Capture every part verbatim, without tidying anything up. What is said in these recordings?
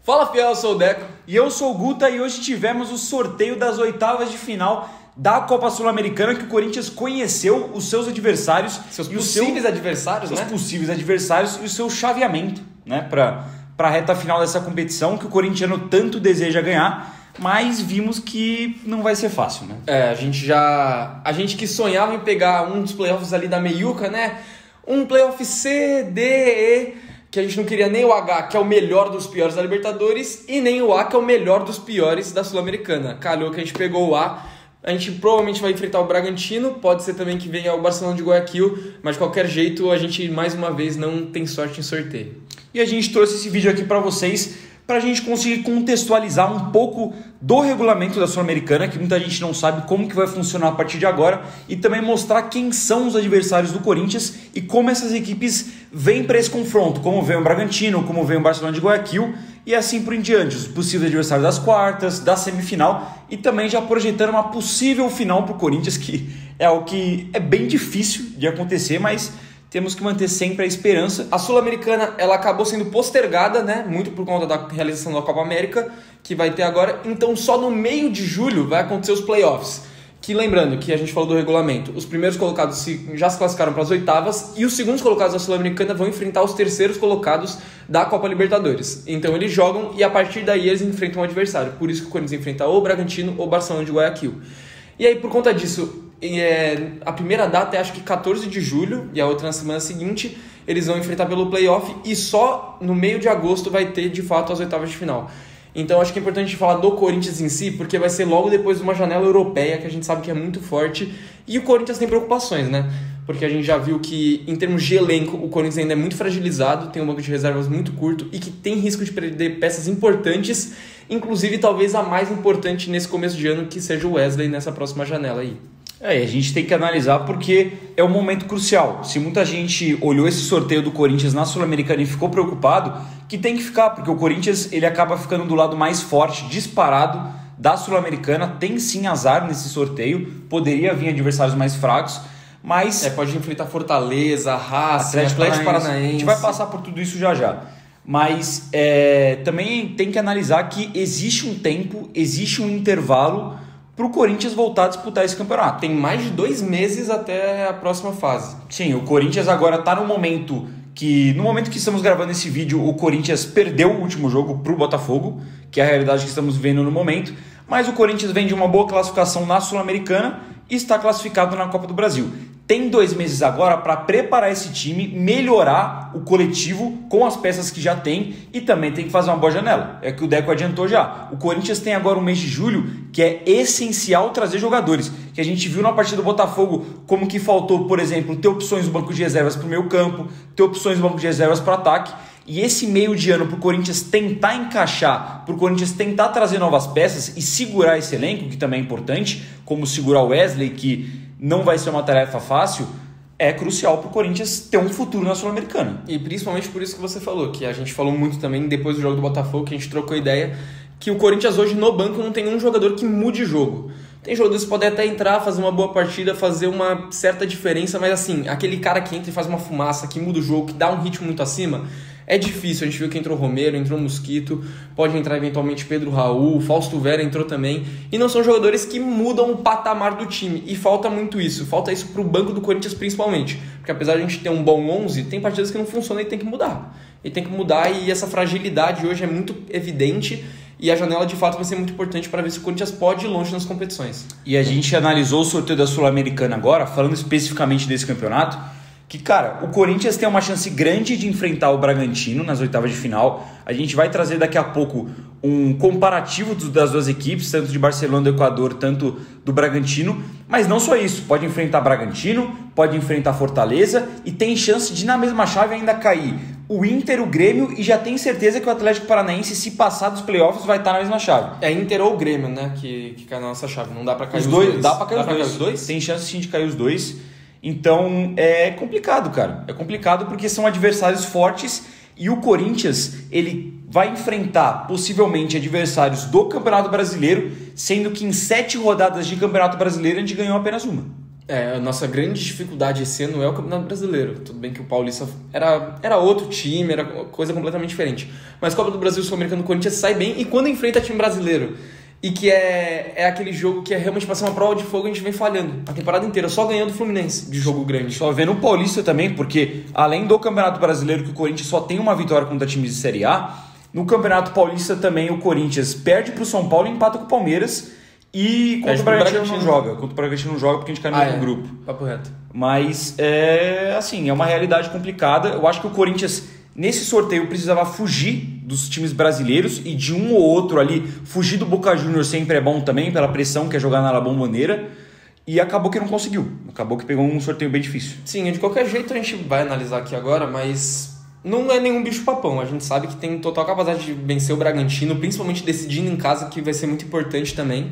Fala, fiel, eu sou o Deco. E eu sou o Guta e hoje tivemos o sorteio das oitavas de final da Copa Sul-Americana, que o Corinthians conheceu os seus adversários. Seus e possíveis seu, adversários, seus né? Seus possíveis adversários e o seu chaveamento, né? Para a reta final dessa competição, que o corintiano tanto deseja ganhar, mas vimos que não vai ser fácil, né? É, a gente já... A gente que sonhava em pegar um dos playoffs ali da meiuca, né? Um playoff C, D, E... que a gente não queria nem o H, que é o melhor dos piores da Libertadores, e nem o A, que é o melhor dos piores da Sul-Americana. Calhou que a gente pegou o A. A gente provavelmente vai enfrentar o Bragantino, pode ser também que venha o Barcelona de Guayaquil, mas de qualquer jeito a gente mais uma vez não tem sorte em sorteio. E a gente trouxe esse vídeo aqui para vocês para a gente conseguir contextualizar um pouco do regulamento da Sul-Americana, que muita gente não sabe como que vai funcionar a partir de agora, e também mostrar quem são os adversários do Corinthians e como essas equipes vêm para esse confronto, como vem o Bragantino, como vem o Barcelona de Guayaquil, e assim por em diante, os possíveis adversários das quartas, da semifinal, e também já projetando uma possível final para o Corinthians, que é o que é bem difícil de acontecer, mas temos que manter sempre a esperança. A Sul-Americana, ela acabou sendo postergada, né? Muito por conta da realização da Copa América, que vai ter agora. Então, só no meio de julho vai acontecer os playoffs. Que, lembrando que a gente falou do regulamento, os primeiros colocados se, já se classificaram para as oitavas e os segundos colocados da Sul-Americana vão enfrentar os terceiros colocados da Copa Libertadores. Então, eles jogam e, a partir daí, eles enfrentam o adversário. Por isso que o Corinthians enfrenta ou o Bragantino ou o Barcelona de Guayaquil. E aí, por conta disso... É, a primeira data é acho que quatorze de julho e a outra na semana seguinte eles vão enfrentar pelo playoff e só no meio de agosto vai ter de fato as oitavas de final. Então acho que é importante falar do Corinthians em si, porque vai ser logo depois de uma janela europeia que a gente sabe que é muito forte e o Corinthians tem preocupações, né? Porque a gente já viu que em termos de elenco o Corinthians ainda é muito fragilizado, tem um banco de reservas muito curto e que tem risco de perder peças importantes, inclusive talvez a mais importante nesse começo de ano, que seja o Wesley nessa próxima janela aí. É, a gente tem que analisar porque é um momento crucial. Se muita gente olhou esse sorteio do Corinthians na Sul-Americana e ficou preocupado, que tem que ficar, porque o Corinthians ele acaba ficando do lado mais forte, disparado da Sul-Americana. Tem sim azar nesse sorteio, poderia vir adversários mais fracos, mas... É, pode enfrentar Fortaleza, Racing, Atlético, Atlético Paranaense. Paranaense. A gente vai passar por tudo isso já já. Mas é, também tem que analisar que existe um tempo, existe um intervalo para o Corinthians voltar a disputar esse campeonato. Tem mais de dois meses até a próxima fase. Sim, o Corinthians agora está no momento que, no momento que estamos gravando esse vídeo, o Corinthians perdeu o último jogo para o Botafogo, que é a realidade que estamos vendo no momento, mas o Corinthians vem de uma boa classificação na Sul-Americana e está classificado na Copa do Brasil. Tem dois meses agora para preparar esse time, melhorar o coletivo com as peças que já tem e também tem que fazer uma boa janela. É que o Deco adiantou já. O Corinthians tem agora um mês de julho que é essencial trazer jogadores. Que a gente viu na partida do Botafogo como que faltou, por exemplo, ter opções no banco de reservas para o meio campo, ter opções no banco de reservas para o ataque. E esse meio de ano para o Corinthians tentar encaixar, para o Corinthians tentar trazer novas peças e segurar esse elenco, que também é importante, como segurar o Wesley, que não vai ser uma tarefa fácil, é crucial para o Corinthians ter um futuro na Sul-Americana. E principalmente por isso que você falou, que a gente falou muito também depois do jogo do Botafogo, que a gente trocou ideia, que o Corinthians hoje no banco não tem um jogador que mude jogo. Tem jogadores que podem até entrar, fazer uma boa partida, fazer uma certa diferença, mas assim, aquele cara que entra e faz uma fumaça, que muda o jogo, que dá um ritmo muito acima, é difícil. A gente viu que entrou Romero, entrou Mosquito, pode entrar eventualmente Pedro Raul, Fausto Vera entrou também, e não são jogadores que mudam o patamar do time, e falta muito isso, falta isso pro banco do Corinthians principalmente, porque apesar de a gente ter um bom onze, tem partidas que não funcionam e tem que mudar, e tem que mudar, e essa fragilidade hoje é muito evidente, e a janela de fato vai ser muito importante para ver se o Corinthians pode ir longe nas competições. E a gente analisou o sorteio da Sul-Americana agora, falando especificamente desse campeonato, que, cara, o Corinthians tem uma chance grande de enfrentar o Bragantino nas oitavas de final. A gente vai trazer daqui a pouco um comparativo das duas equipes, tanto de Barcelona do Equador, tanto do Bragantino. Mas não só isso, pode enfrentar Bragantino, pode enfrentar Fortaleza e tem chance de, na mesma chave, ainda cair o Inter, o Grêmio, e já tem certeza que o Atlético Paranaense, se passar dos playoffs, vai estar na mesma chave. É Inter ou Grêmio, né, que, que cai na nossa chave. Não dá pra cair os, os dois. dois. Dá pra cair, dá os, pra dois. cair os dois? Tem chance sim de cair os dois. Então é complicado, cara. É complicado porque são adversários fortes e o Corinthians ele vai enfrentar possivelmente adversários do Campeonato Brasileiro, sendo que em sete rodadas de Campeonato Brasileiro a gente ganhou apenas uma. É, a nossa grande dificuldade esse ano é o Campeonato Brasileiro. Tudo bem que o Paulista era, era outro time, era coisa completamente diferente. Mas Copa do Brasil e Sul-Americano, o Corinthians sai bem, e quando enfrenta time brasileiro, e que é, é aquele jogo que é realmente para ser uma prova de fogo, a gente vem falhando a temporada inteira, só ganhando o Fluminense de jogo grande. Só vendo o Paulista também, porque além do Campeonato Brasileiro, que o Corinthians só tem uma vitória contra times de Série A, no Campeonato Paulista também o Corinthians perde pro São Paulo e empata com o Palmeiras. E contra o Bragantino não joga. Contra o Bragantino não joga porque a gente cai no ah, mesmo é. grupo. Papo reto. Mas, é assim, é uma realidade complicada. Eu acho que o Corinthians, nesse sorteio, precisava fugir dos times brasileiros e de um ou outro ali. Fugir do Boca Juniors sempre é bom também, pela pressão que é jogar na La Bombonera. E acabou que não conseguiu. Acabou que pegou um sorteio bem difícil. Sim, de qualquer jeito a gente vai analisar aqui agora, mas não é nenhum bicho-papão. A gente sabe que tem total capacidade de vencer o Bragantino, principalmente decidindo em casa, que vai ser muito importante também.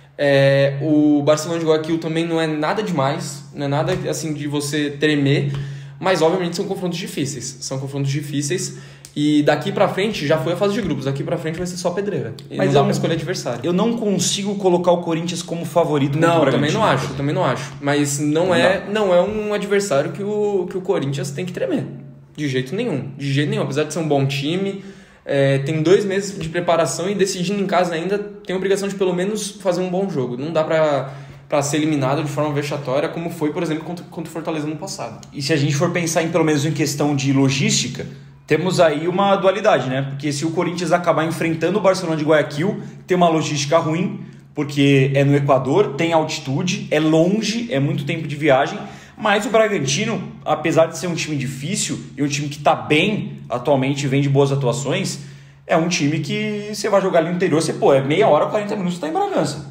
É, o Barcelona de Guayaquil também não é nada demais, não é nada assim de você tremer, mas obviamente são confrontos difíceis, são confrontos difíceis e daqui pra frente já foi a fase de grupos, daqui pra frente vai ser só pedreira, e mas não dá pra escolher adversário. Eu não consigo colocar o Corinthians como favorito. Não, também não acho, também não acho, mas não, não é, não é um adversário que o, que o Corinthians tem que tremer, de jeito nenhum, de jeito nenhum, apesar de ser um bom time. É, tem dois meses de preparação e decidindo em casa ainda tem a obrigação de pelo menos fazer um bom jogo. Não dá pra, pra ser eliminado de forma vexatória, como foi, por exemplo, contra, contra o Fortaleza no passado. E se a gente for pensar em pelo menos em questão de logística, temos aí uma dualidade, né? Porque se o Corinthians acabar enfrentando o Barcelona de Guayaquil, tem uma logística ruim, porque é no Equador, tem altitude, é longe, é muito tempo de viagem. Mas o Bragantino, apesar de ser um time difícil e um time que está bem atualmente, vem de boas atuações, é um time que você vai jogar ali no interior, você, pô, é meia hora, quarenta minutos, você está em Bragança.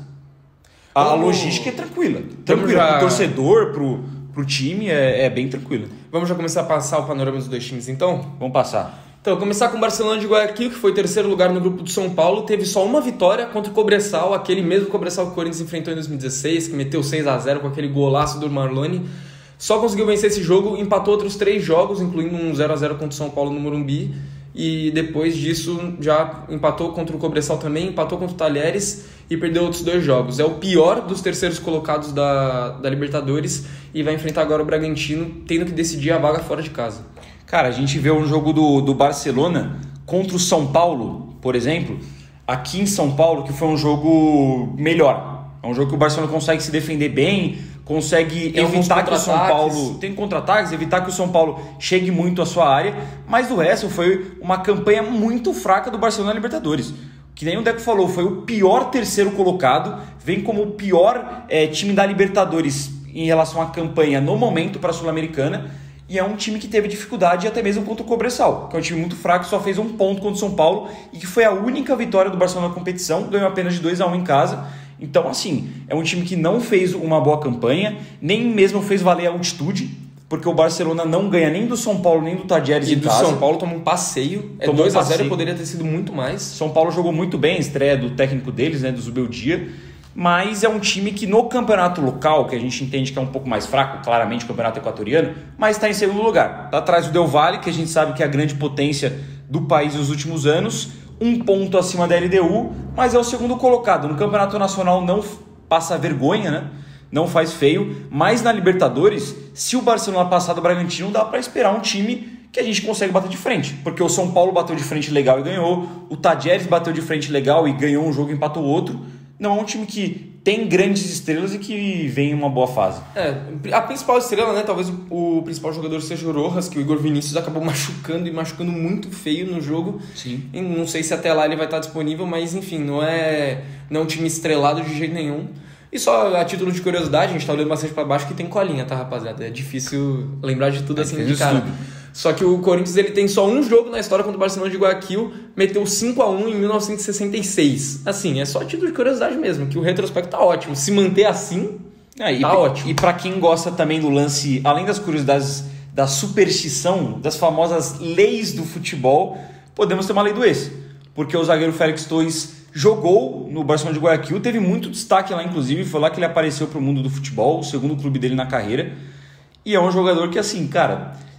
A Vamos... logística é tranquila. Tranquila já... pro torcedor, pro, pro time, é, é bem tranquila. Vamos já começar a passar o panorama dos dois times, então? Vamos passar. Então, começar com o Barcelona de Guayaquil, que foi terceiro lugar no grupo do São Paulo, teve só uma vitória contra o Cobressal, aquele mesmo Cobressal que o Corinthians enfrentou em dois mil e dezesseis, que meteu seis a zero com aquele golaço do Marlone. Só conseguiu vencer esse jogo, empatou outros três jogos, incluindo um zero a zero contra o São Paulo no Morumbi. E depois disso já empatou contra o Cobressal também, empatou contra o Talheres e perdeu outros dois jogos. É o pior dos terceiros colocados da, da Libertadores e vai enfrentar agora o Bragantino, tendo que decidir a vaga fora de casa. Cara, a gente vê um jogo do, do Barcelona contra o São Paulo, por exemplo, aqui em São Paulo, que foi um jogo melhor. É um jogo que o Barcelona consegue se defender bem, consegue tem evitar que o São Paulo... Tem contra-ataques, evitar que o São Paulo chegue muito à sua área, mas do resto foi uma campanha muito fraca do Barcelona na Libertadores. Que nem o Deco falou, foi o pior terceiro colocado, vem como o pior é, time da Libertadores em relação à campanha no momento para a Sul-Americana, e é um time que teve dificuldade até mesmo contra o Cobressal, que é um time muito fraco, só fez um ponto contra o São Paulo, e que foi a única vitória do Barcelona na competição, ganhou apenas de dois a um em casa. Então, assim, é um time que não fez uma boa campanha, nem mesmo fez valer a altitude, porque o Barcelona não ganha nem do São Paulo, nem do Tadieres em casa. E do São Paulo toma um passeio, é dois a zero, poderia ter sido muito mais. São Paulo jogou muito bem a estreia do técnico deles, né, do Zubeldia, mas é um time que no campeonato local, que a gente entende que é um pouco mais fraco, claramente o campeonato equatoriano, mas está em segundo lugar. Está atrás do Del Valle, que a gente sabe que é a grande potência do país nos últimos anos, um ponto acima da L D U, mas é o segundo colocado. No Campeonato Nacional não passa vergonha, né? Não faz feio, mas na Libertadores, se o Barcelona passar do Bragantino, dá para esperar um time que a gente consegue bater de frente, porque o São Paulo bateu de frente legal e ganhou, o Tadieres bateu de frente legal e ganhou um jogo e empatou o outro. Não é um time que tem grandes estrelas e que vem em uma boa fase. É, a principal estrela, né, talvez o, o principal jogador seja o Rojas, que o Igor Vinícius acabou machucando e machucando muito feio no jogo. Sim. E não sei se até lá ele vai estar disponível, mas enfim, não é, não é um time estrelado de jeito nenhum. E só a título de curiosidade, a gente tá olhando bastante pra baixo que tem colinha, tá, rapaziada? É difícil lembrar de tudo é, assim de cara. Tudo. Só que o Corinthians ele tem só um jogo na história contra o Barcelona de Guayaquil, meteu cinco a um em mil novecentos e sessenta e seis. Assim, é só a título de curiosidade mesmo, que o retrospecto tá ótimo. Se manter assim, é, e tá pra, ótimo. E pra quem gosta também do lance, além das curiosidades da superstição, das famosas leis do futebol, podemos ter uma lei do ex. Porque o zagueiro Félix Torres jogou no Barcelona de Guayaquil, teve muito destaque lá, inclusive, foi lá que ele apareceu pro mundo do futebol, o segundo clube dele na carreira. E é um jogador que, assim, cara,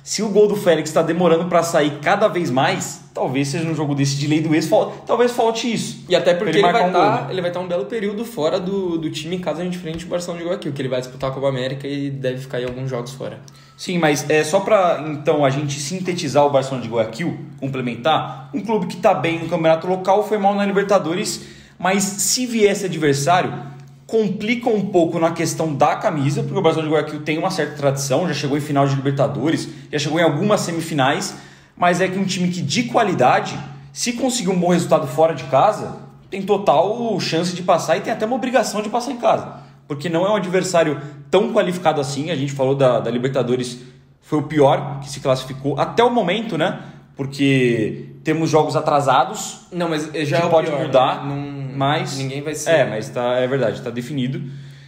Se o gol do Félix está demorando para sair cada vez mais, talvez seja um jogo desse de lei do ex, talvez falte isso. E até porque ele, ele, vai um tá, ele vai estar tá um belo período fora do, do time caso a gente enfrente o Barcelona de Guayaquil, que ele vai disputar a Copa América e deve ficar em alguns jogos fora. Sim, mas é só para então a gente sintetizar o Barcelona de Guayaquil, complementar, um clube que está bem no campeonato local, foi mal na Libertadores, mas se vier esse adversário, complica um pouco na questão da camisa, porque o Barcelona de Guayaquil tem uma certa tradição, já chegou em final de Libertadores, já chegou em algumas semifinais, mas é que um time que de qualidade, se conseguir um bom resultado fora de casa, tem total chance de passar e tem até uma obrigação de passar em casa, porque não é um adversário tão qualificado assim. A gente falou da, da Libertadores, foi o pior que se classificou até o momento, né? Porque temos jogos atrasados. Não, mas já que é o pode pior, mudar, né? Não, mas ninguém vai ser. É, mas tá, é verdade, tá definido.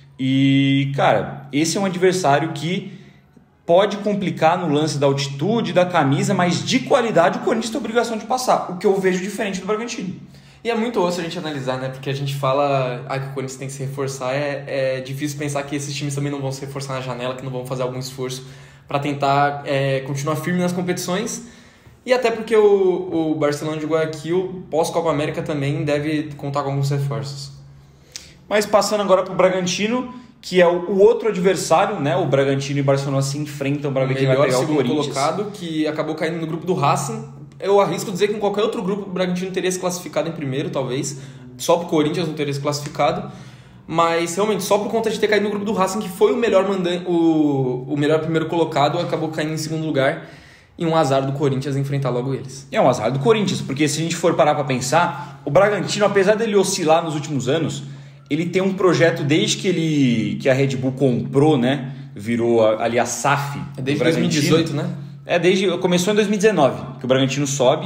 E, cara, esse é um adversário que pode complicar no lance da altitude, da camisa, mas de qualidade o Corinthians tem a obrigação de passar, o que eu vejo diferente do Bragantino. E é muito osso a gente analisar, né? Porque a gente fala ah, que o Corinthians tem que se reforçar. É, é difícil pensar que esses times também não vão se reforçar na janela, que não vão fazer algum esforço para tentar é, continuar firme nas competições. E até porque o, o Barcelona de Guayaquil, pós-Copa América, também deve contar com alguns reforços. Mas passando agora para o Bragantino, que é o, o outro adversário, né? O Bragantino e o Barcelona se enfrentam para ver quem vai pegar o Corinthians. Colocado, que acabou caindo no grupo do Racing. Eu arrisco dizer que em qualquer outro grupo o Bragantino teria se classificado em primeiro, talvez. Só pro Corinthians não teria se classificado. Mas, realmente, só por conta de ter caído no grupo do Racing, que foi o melhor, mandan- o, o melhor primeiro colocado, acabou caindo em segundo lugar. E um azar do Corinthians enfrentar logo eles. É um azar do Corinthians, porque se a gente for parar para pensar, o Bragantino, apesar dele oscilar nos últimos anos, ele tem um projeto desde que, ele, que a Red Bull comprou, né? Virou ali a S A F. É desde dois mil e dezoito, né? É, desde, começou em dois mil e dezenove, que o Bragantino sobe.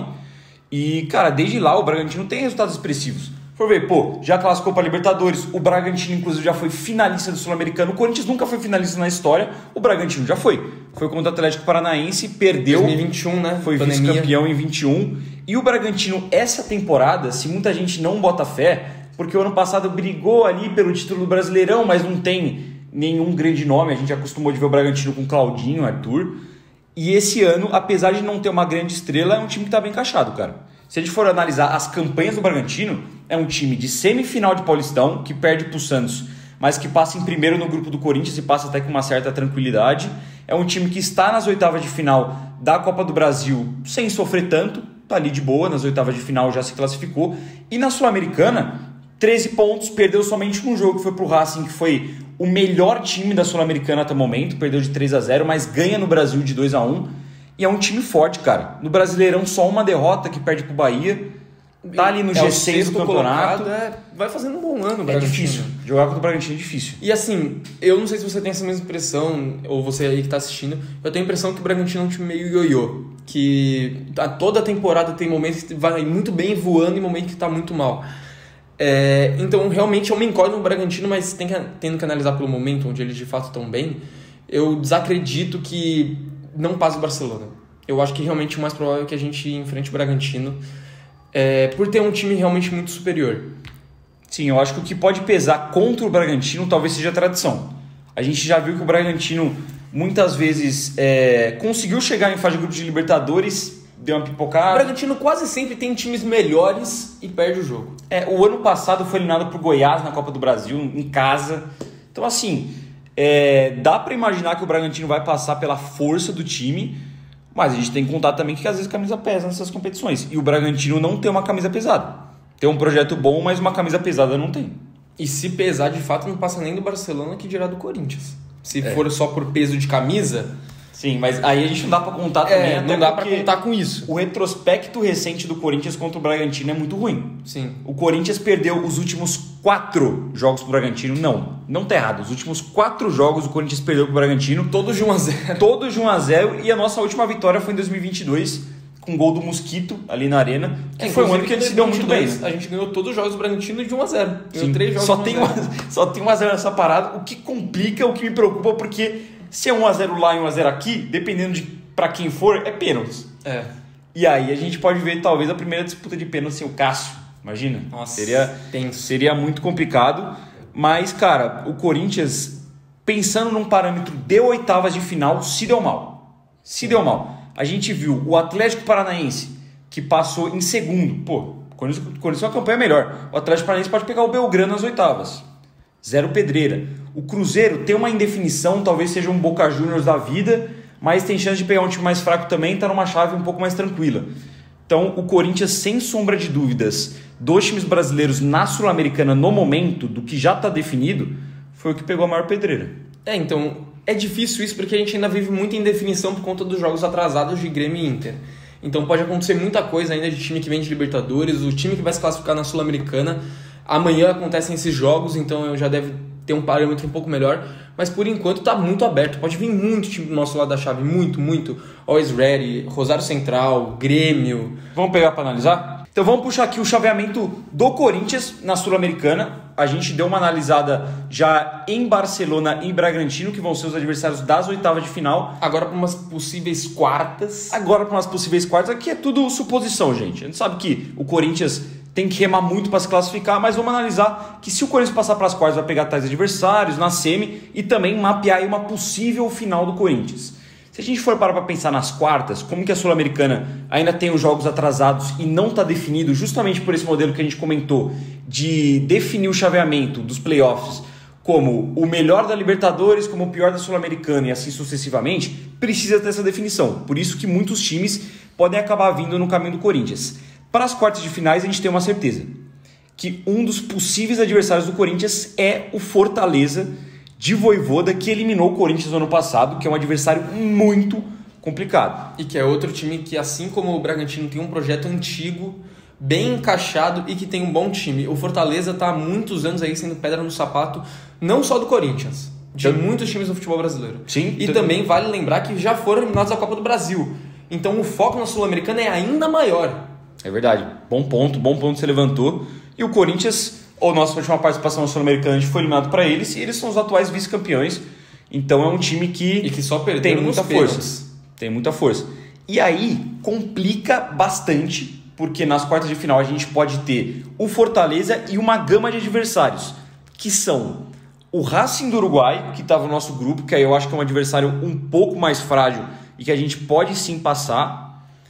E, cara, desde lá o Bragantino tem resultados expressivos. For ver, pô, já classificou para Libertadores, o Bragantino, inclusive, já foi finalista do Sul-Americano. O Corinthians nunca foi finalista na história, o Bragantino já foi. Foi contra o Atlético Paranaense, perdeu. dois mil e vinte e um, né? Foi vice-campeão em vinte e um. E o Bragantino, essa temporada, se muita gente não bota fé, porque o ano passado brigou ali pelo título do Brasileirão, mas não tem nenhum grande nome. A gente acostumou de ver o Bragantino com Claudinho, Arthur. E esse ano, apesar de não ter uma grande estrela, é um time que está bem encaixado, cara. Se a gente for analisar as campanhas do Bragantino, é um time de semifinal de Paulistão, que perde para o Santos, mas que passa em primeiro no grupo do Corinthians e passa até com uma certa tranquilidade. É um time que está nas oitavas de final da Copa do Brasil sem sofrer tanto, tá ali de boa, nas oitavas de final já se classificou. E na Sul-Americana, treze pontos, perdeu somente um jogo, que foi pro Racing, que foi o melhor time da Sul-Americana até o momento, perdeu de três a zero, mas ganha no Brasil de dois a um. E é um time forte, cara. No Brasileirão, só uma derrota, que perde pro Bahia. Tá ali no é G seis do campeonato. Colocado, é, vai fazendo um bom ano o É Bragantino. difícil. Jogar contra o Bragantino é difícil. E assim, eu não sei se você tem essa mesma impressão, ou você aí que tá assistindo, eu tenho a impressão que o Bragantino é um time meio ioiô. Que a toda a temporada tem momentos que vai muito bem voando e momentos que tá muito mal. É, então, realmente é uma incógnita no Bragantino, mas tem que, tendo que analisar pelo momento onde eles de fato estão bem, eu desacredito que não passe o Barcelona. Eu acho que realmente o mais provável é que a gente enfrente o Bragantino, é, por ter um time realmente muito superior. Sim, eu acho que o que pode pesar contra o Bragantino talvez seja a tradição. A gente já viu que o Bragantino muitas vezes é, conseguiu chegar em fase de grupo de Libertadores, deu uma pipocada. O Bragantino quase sempre tem times melhores e perde o jogo. É, o ano passado foi eliminado por Goiás na Copa do Brasil, em casa. Então, assim, é, dá para imaginar que o Bragantino vai passar pela força do time, mas a gente tem que contar também que às vezes a camisa pesa nessas competições. E o Bragantino não tem uma camisa pesada. Tem um projeto bom, mas uma camisa pesada não tem. E se pesar, de fato, não passa nem do Barcelona, que dirá do Corinthians. Se É. for só por peso de camisa... Sim, mas aí a gente não dá pra contar também. É, até não dá pra porque contar com isso. O retrospecto recente do Corinthians contra o Bragantino é muito ruim. Sim. O Corinthians perdeu os últimos quatro jogos pro Bragantino. Não, não tá errado. Os últimos quatro jogos o Corinthians perdeu pro Bragantino. Todos de um a zero. Todos de um a zero. E a nossa última vitória foi em dois mil e vinte e dois, com gol do Mosquito ali na Arena. Que É, foi um ano inclusive, que ele em se deu muito bem. dois mil e vinte e dois, Né? A gente ganhou todos os jogos do Bragantino de um a zero. Ganhou Sim. três jogos Só de tem, um a zero. uma, só tem um a zero nessa parada, o que complica, o que me preocupa, porque se é um a zero lá e um a zero aqui, dependendo de pra quem for, é pênaltis. É. E aí a gente pode ver talvez a primeira disputa de pênalti sem o Cássio. Imagina? Nossa, seria, tenso. seria muito complicado. Mas, cara, o Corinthians, pensando num parâmetro de oitavas de final, se deu mal. Se deu mal. A gente viu o Atlético Paranaense, que passou em segundo. Pô, quando isso, quando isso é uma campanha melhor. O Atlético Paranaense pode pegar o Belgrano nas oitavas. Zero pedreira. O Cruzeiro tem uma indefinição, talvez seja um Boca Juniors da vida, mas tem chance de pegar um time mais fraco também, tá numa chave um pouco mais tranquila. Então, o Corinthians, sem sombra de dúvidas, dos times brasileiros na Sul-Americana no momento, do que já está definido, foi o que pegou a maior pedreira. É, então, é difícil isso porque a gente ainda vive muita indefinição por conta dos jogos atrasados de Grêmio e Inter. Então pode acontecer muita coisa ainda de time que vem de Libertadores, o time que vai se classificar na Sul-Americana. Amanhã acontecem esses jogos, então já deve ter um parâmetro um pouco melhor. Mas por enquanto tá muito aberto. Pode vir muito time do nosso lado da chave, muito, muito. Always Ready, Rosário Central, Grêmio. Vamos pegar para analisar? Então vamos puxar aqui o chaveamento do Corinthians na Sul-Americana. A gente deu uma analisada já em Barcelona e Bragantino, que vão ser os adversários das oitavas de final. Agora para umas possíveis quartas. Agora para umas possíveis quartas. Aqui é tudo suposição, gente. A gente sabe que o Corinthians tem que remar muito para se classificar, mas vamos analisar que se o Corinthians passar para as quartas, vai pegar tais adversários na semi e também mapear aí uma possível final do Corinthians. Se a gente for parar para pensar nas quartas, como que a Sul-Americana ainda tem os jogos atrasados e não está definido justamente por esse modelo que a gente comentou de definir o chaveamento dos playoffs como o melhor da Libertadores, como o pior da Sul-Americana e assim sucessivamente, precisa ter essa definição. Por isso que muitos times podem acabar vindo no caminho do Corinthians. Para as quartas de finais a gente tem uma certeza, que um dos possíveis adversários do Corinthians é o Fortaleza de Vojvoda, que eliminou o Corinthians no ano passado, que é um adversário muito complicado. E que é outro time que, assim como o Bragantino, tem um projeto antigo, bem encaixado e que tem um bom time. O Fortaleza está há muitos anos aí sendo pedra no sapato, não só do Corinthians, de então, muitos times do futebol brasileiro. Sim. E também vale lembrar que já foram eliminados da Copa do Brasil. Então o foco na Sul-Americana é ainda maior. É verdade. Bom ponto, bom ponto que você levantou. E o Corinthians, ou nossa última participação na Sul-Americana, a gente foi eliminado para eles, e eles são os atuais vice-campeões. Então é um time que, e que só tem muita força. Tem muita força. E aí complica bastante, porque nas quartas de final a gente pode ter o Fortaleza e uma gama de adversários, que são o Racing do Uruguai, que estava no nosso grupo, que aí eu acho que é um adversário um pouco mais frágil e que a gente pode sim passar.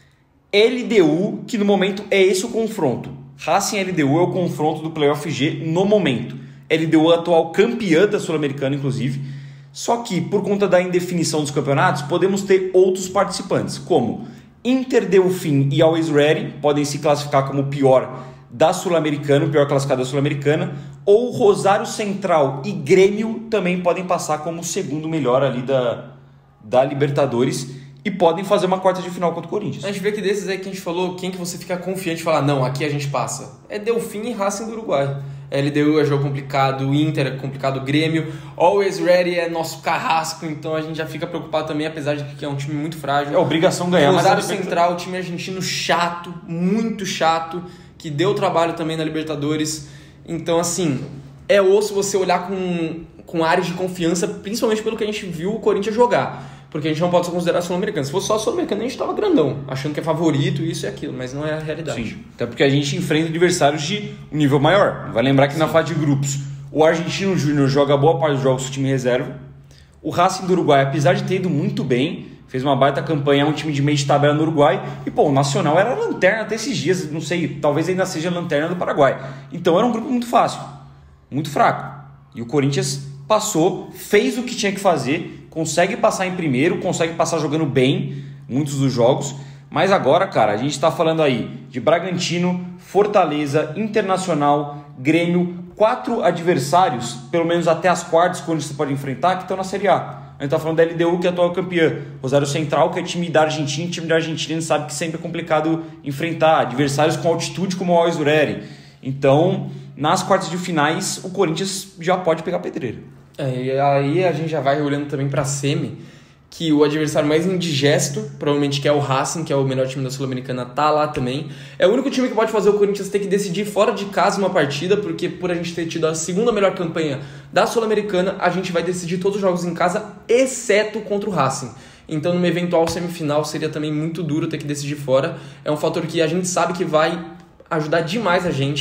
L D U, que no momento é esse o confronto. Racing L D U é o confronto do Playoff G no momento. L D U é a atual campeã da Sul-Americana, inclusive. Só que, por conta da indefinição dos campeonatos, podemos ter outros participantes, como Inter, Delfim e Always Ready, podem se classificar como o pior da Sul-Americana, o pior classificado da Sul-Americana, ou Rosário Central e Grêmio também podem passar como o segundo melhor ali da, da Libertadores e podem fazer uma quarta de final contra o Corinthians. A gente vê que desses aí que a gente falou, quem que você fica confiante de falar, não, aqui a gente passa? É Delfim e Racing do Uruguai. L D U é jogo complicado, o Inter é complicado, o Grêmio, Always Ready é nosso carrasco, então a gente já fica preocupado também, apesar de que é um time muito frágil. É obrigação ganhar. Rosário Central, time argentino chato, muito chato, que deu trabalho também na Libertadores. Então, assim, é osso você olhar com, com áreas de confiança, principalmente pelo que a gente viu o Corinthians jogar. Porque a gente não pode só considerar Sul-Americano. Se fosse só Sul-Americano, a gente tava grandão, achando que é favorito, isso e aquilo, mas não é a realidade. Sim, até porque a gente enfrenta adversários de um nível maior. Vai lembrar que Sim. na fase de grupos, o Argentino Júnior joga boa parte dos jogos do time reserva. O Racing do Uruguai, apesar de ter ido muito bem, fez uma baita campanha, é um time de meio de tabela no Uruguai. E, pô, o Nacional era lanterna até esses dias, não sei, talvez ainda seja lanterna do Paraguai. Então era um grupo muito fácil, muito fraco. E o Corinthians passou, fez o que tinha que fazer, consegue passar em primeiro, consegue passar jogando bem muitos dos jogos, mas agora, cara, a gente está falando aí de Bragantino, Fortaleza, Internacional, Grêmio, quatro adversários, pelo menos até as quartas, quando você pode enfrentar, que estão na Série A. A gente está falando da L D U, que é a atual campeã, Rosário Central, que é time da Argentina, time da Argentina a gente sabe que sempre é complicado enfrentar, adversários com altitude como o Always Ready. Então, nas quartas de finais, o Corinthians já pode pegar pedreira. É, e aí a gente já vai olhando também para a semi, que o adversário mais indigesto, provavelmente que é o Racing, que é o melhor time da Sul-Americana, tá lá também. É o único time que pode fazer o Corinthians ter que decidir fora de casa uma partida, porque por a gente ter tido a segunda melhor campanha da Sul-Americana, a gente vai decidir todos os jogos em casa, exceto contra o Racing. Então, numa eventual semifinal, seria também muito duro ter que decidir fora. É um fator que a gente sabe que vai ajudar demais a gente.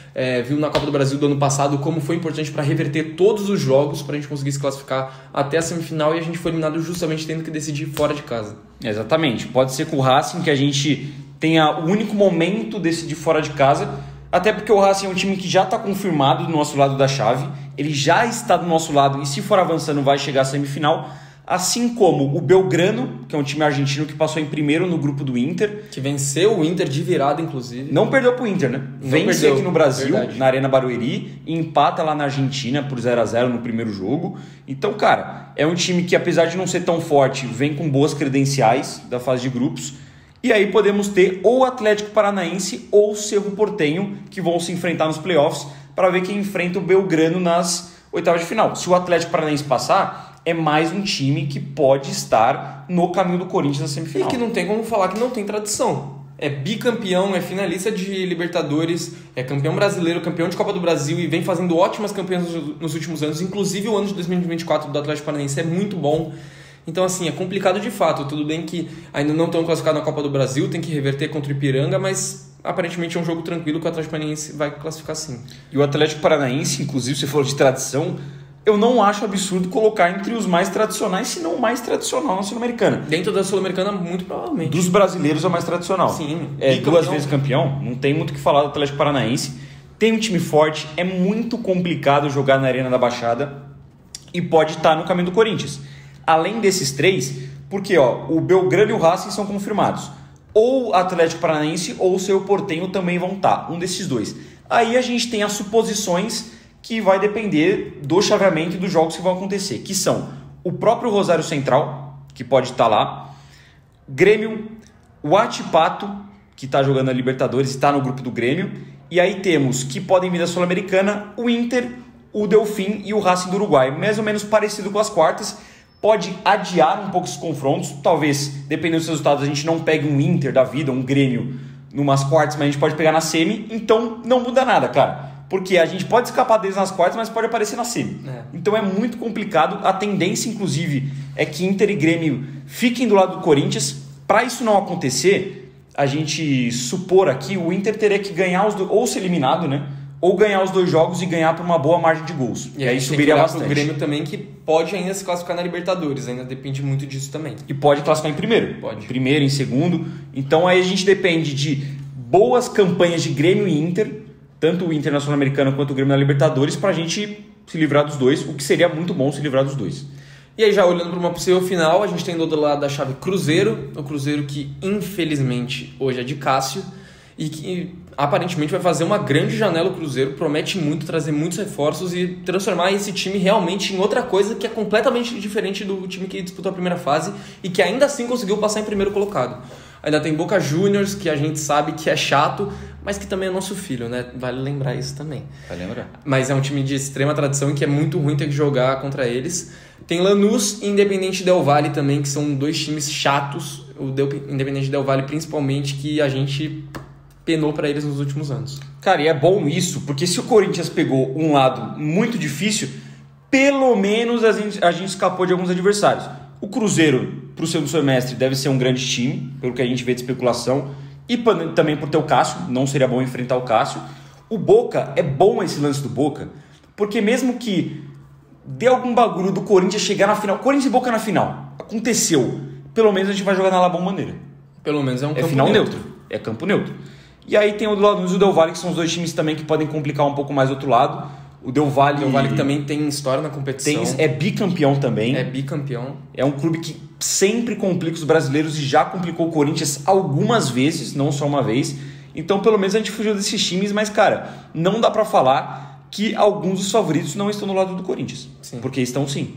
é, viu na Copa do Brasil do ano passado como foi importante para reverter todos os jogos, para a gente conseguir se classificar até a semifinal, e a gente foi eliminado justamente tendo que decidir fora de casa. Exatamente. Pode ser com o Racing que a gente tenha o único momento de decidir fora de casa, até porque o Racing é um time que já está confirmado do nosso lado da chave, ele já está do nosso lado e se for avançando vai chegar à semifinal, assim como o Belgrano, que é um time argentino que passou em primeiro no grupo do Inter. Que venceu o Inter de virada, inclusive. Não perdeu pro Inter, né? Não Vence perdeu, aqui no Brasil, verdade. na Arena Barueri, e empata lá na Argentina por zero a zero no primeiro jogo. Então, cara, é um time que, apesar de não ser tão forte, vem com boas credenciais da fase de grupos. E aí podemos ter ou o Atlético Paranaense ou o Cerro Porteño, que vão se enfrentar nos playoffs, para ver quem enfrenta o Belgrano nas oitavas de final. Se o Atlético Paranaense passar, é mais um time que pode estar no caminho do Corinthians na semifinal. E que não tem como falar que não tem tradição. É bicampeão, é finalista de Libertadores, é campeão brasileiro, campeão de Copa do Brasil e vem fazendo ótimas campanhas nos últimos anos. Inclusive o ano de dois mil e vinte e quatro do Atlético Paranaense é muito bom. Então, assim, é complicado de fato. Tudo bem que ainda não estão classificados na Copa do Brasil, tem que reverter contra o Ipiranga, mas aparentemente é um jogo tranquilo que o Atlético Paranaense vai classificar sim. E o Atlético Paranaense, inclusive, você falou de tradição, eu não acho absurdo colocar entre os mais tradicionais, se não o mais tradicional na Sul-Americana. Dentro da Sul-Americana, muito provavelmente. Dos brasileiros é o mais tradicional. Sim. É bicampeão. duas vezes campeão, não tem muito o que falar do Atlético Paranaense. Tem um time forte, é muito complicado jogar na Arena da Baixada e pode estar no caminho do Corinthians. Além desses três, porque ó, o Belgrano e o Racing são confirmados. Ou o Atlético Paranaense ou o Cerro Porteño também vão estar, um desses dois. Aí a gente tem as suposições que vai depender do chaveamento e dos jogos que vão acontecer, que são o próprio Rosário Central, que pode estar lá, Grêmio, o Huachipato, que está jogando a Libertadores, está no grupo do Grêmio, e aí temos, que podem vir da Sul-Americana, o Inter, o Delfim e o Racing do Uruguai, mais ou menos parecido com as quartas. Pode adiar um pouco esses confrontos, talvez, dependendo dos resultados, a gente não pegue um Inter da vida, um Grêmio, numas quartas, mas a gente pode pegar na semi, então não muda nada, cara. Porque a gente pode escapar deles nas quartas, mas pode aparecer na semi. É. Então é muito complicado. A tendência, inclusive, é que Inter e Grêmio fiquem do lado do Corinthians. Para isso não acontecer, a gente supor aqui, o Inter teria que ganhar os dois, ou ser eliminado, né? Ou ganhar os dois jogos e ganhar por uma boa margem de gols. E, e aí subiria bastante. O Grêmio também, que pode ainda se classificar na Libertadores, ainda depende muito disso também. E pode classificar em primeiro. Pode. Em primeiro, em segundo. Então aí a gente depende de boas campanhas de Grêmio e Inter, tanto o Inter na Sul-Americana quanto o Grêmio na Libertadores, para a gente se livrar dos dois, o que seria muito bom se livrar dos dois. E aí já olhando para uma possível final, a gente tem do outro lado da chave Cruzeiro, o Cruzeiro que infelizmente hoje é de Cássio, e que aparentemente vai fazer uma grande janela. O Cruzeiro promete muito, trazer muitos reforços e transformar esse time realmente em outra coisa que é completamente diferente do time que disputou a primeira fase e que ainda assim conseguiu passar em primeiro colocado. Ainda tem Boca Juniors, que a gente sabe que é chato, mas que também é nosso filho, né? Vale lembrar isso também. Vai lembrar. Mas é um time de extrema tradição e que é muito ruim ter que jogar contra eles. Tem Lanús e Independente Del Valle também, que são dois times chatos. O Independente Del Valle principalmente, que a gente penou para eles nos últimos anos. Cara, e é bom isso, porque se o Corinthians pegou um lado muito difícil, pelo menos a gente, a gente escapou de alguns adversários. O Cruzeiro, para o segundo semestre, deve ser um grande time, pelo que a gente vê de especulação, e também por ter o Cássio, não seria bom enfrentar o Cássio. O Boca, é bom esse lance do Boca, porque mesmo que dê algum bagulho do Corinthians chegar na final, Corinthians e Boca na final, aconteceu, pelo menos a gente vai jogar na La Bombonera. Pelo menos é um é campo final neutro. neutro. É campo neutro. E aí tem o do Lanús e o Del Valle, que são os dois times também que podem complicar um pouco mais do outro lado. O Del Valle, o Del Valle que também tem história na competição. Tem, é bicampeão também. É bicampeão. É um clube que sempre complica os brasileiros e já complicou o Corinthians algumas vezes, não só uma vez. Então, pelo menos a gente fugiu desses times, mas, cara, não dá pra falar que alguns dos favoritos não estão no lado do Corinthians. Sim. Porque estão sim.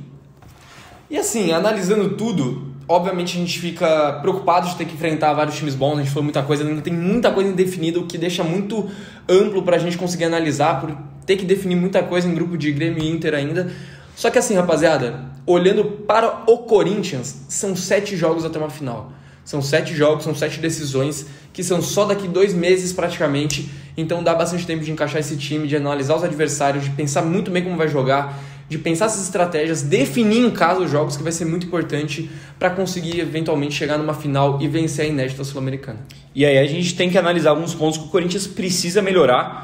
E assim, analisando tudo, obviamente a gente fica preocupado de ter que enfrentar vários times bons, a gente falou muita coisa, ainda tem muita coisa indefinida, o que deixa muito amplo pra gente conseguir analisar, por ter que definir muita coisa em grupo de Grêmio e Inter ainda. Só que assim, rapaziada, olhando para o Corinthians, são sete jogos até uma final. São sete jogos, são sete decisões, que são só daqui dois meses praticamente, então dá bastante tempo de encaixar esse time, de analisar os adversários, de pensar muito bem como vai jogar, de pensar essas estratégias, definir em casa os jogos, que vai ser muito importante para conseguir eventualmente chegar numa final e vencer a inédita Sul-Americana. E aí a gente tem que analisar alguns pontos que o Corinthians precisa melhorar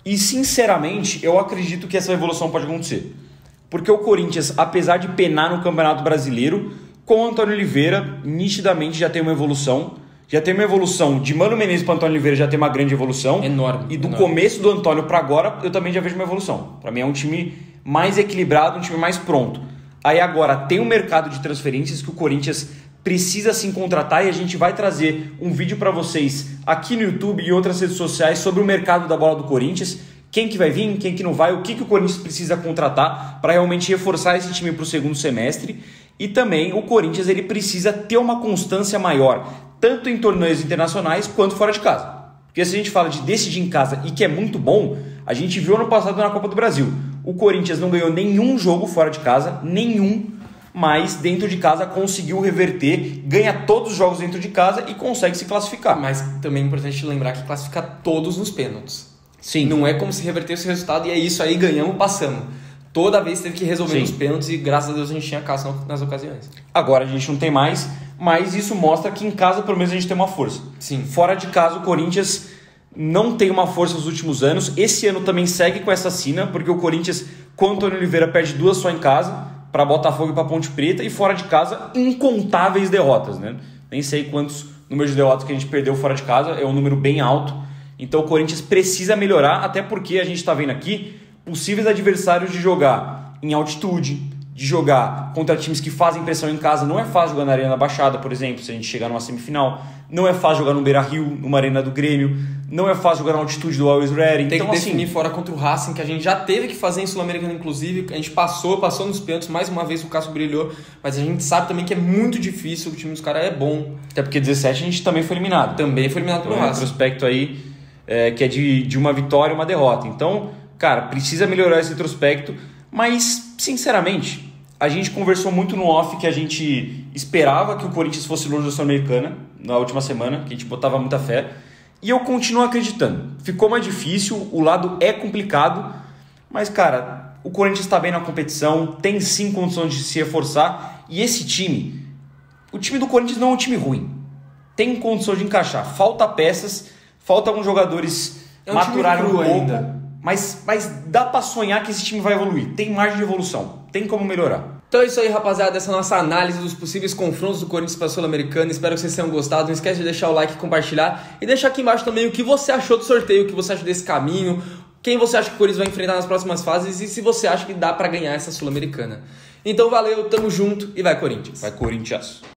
E, sinceramente, eu acredito que essa evolução pode acontecer. Porque o Corinthians, apesar de penar no Campeonato Brasileiro, com o Antônio Oliveira, nitidamente já tem uma evolução. Já tem uma evolução de Mano Menezes para Antônio Oliveira, já tem uma grande evolução. Enorme. E do enorme. começo do Antônio para agora, eu também já vejo uma evolução. Para mim é um time mais equilibrado, um time mais pronto. Aí agora tem um mercado de transferências que o Corinthians precisa sim contratar e a gente vai trazer um vídeo para vocês aqui no YouTube e outras redes sociais sobre o mercado da bola do Corinthians. Quem que vai vir, quem que não vai, o que, que o Corinthians precisa contratar para realmente reforçar esse time para o segundo semestre. E também o Corinthians ele precisa ter uma constância maior, tanto em torneios internacionais quanto fora de casa. Porque se a gente fala de decidir em casa e que é muito bom, a gente viu ano passado na Copa do Brasil. O Corinthians não ganhou nenhum jogo fora de casa, nenhum, mas dentro de casa conseguiu reverter, ganha todos os jogos dentro de casa e consegue se classificar. Mas também é importante lembrar que classifica todos nos pênaltis. Sim. Não é como se revertesse o resultado e é isso aí, ganhamos, passamos. Toda vez teve que resolver Sim. nos pênaltis e graças a Deus a gente tinha caça nas ocasiões. Agora a gente não tem mais, mas isso mostra que em casa pelo menos a gente tem uma força. Sim. Fora de casa o Corinthians não tem uma força nos últimos anos. Esse ano também segue com essa sina, porque o Corinthians, com o Antônio Oliveira, perde duas só em casa, para Botafogo e para Ponte Preta, e fora de casa, incontáveis derrotas, né? Nem sei quantos números de derrotas que a gente perdeu fora de casa, é um número bem alto. Então o Corinthians precisa melhorar, até porque a gente está vendo aqui possíveis adversários de jogar em altitude, de jogar contra times que fazem pressão em casa. Não é fácil jogar na Arena da Baixada, por exemplo, se a gente chegar numa semifinal. Não é fácil jogar no Beira-Rio, numa Arena do Grêmio. Não é fácil jogar na altitude do Always Ready. Tem então, que assim, definir fora contra o Racing, que a gente já teve que fazer em Sul-Americana, inclusive. A gente passou, passou nos pênaltis, mais uma vez o Cássio brilhou. Mas a gente sabe também que é muito difícil, o time dos caras é bom. Até porque dezessete a gente também foi eliminado. Também foi eliminado Então, pelo é um Racing. retrospecto aí é, que é de, de uma vitória e uma derrota. Então, cara, precisa melhorar esse retrospecto. Mas, sinceramente, a gente conversou muito no off que a gente esperava que o Corinthians fosse longe da Sul-Americana na última semana, que a gente botava muita fé. E eu continuo acreditando. Ficou mais difícil, o lado é complicado, mas, cara, o Corinthians está bem na competição, tem sim condições de se reforçar. E esse time, o time do Corinthians não é um time ruim. Tem condição de encaixar. Falta peças, falta alguns jogadores é um maturarem um pouco. Ainda. Mas, mas dá pra sonhar que esse time vai evoluir. Tem margem de evolução. Tem como melhorar. Então é isso aí, rapaziada. Essa é a nossa análise dos possíveis confrontos do Corinthians para a Sul-Americana. Espero que vocês tenham gostado. Não esquece de deixar o like, compartilhar. E deixar aqui embaixo também o que você achou do sorteio, o que você acha desse caminho, quem você acha que o Corinthians vai enfrentar nas próximas fases e se você acha que dá pra ganhar essa Sul-Americana. Então valeu, tamo junto e vai Corinthians. Vai Corinthians.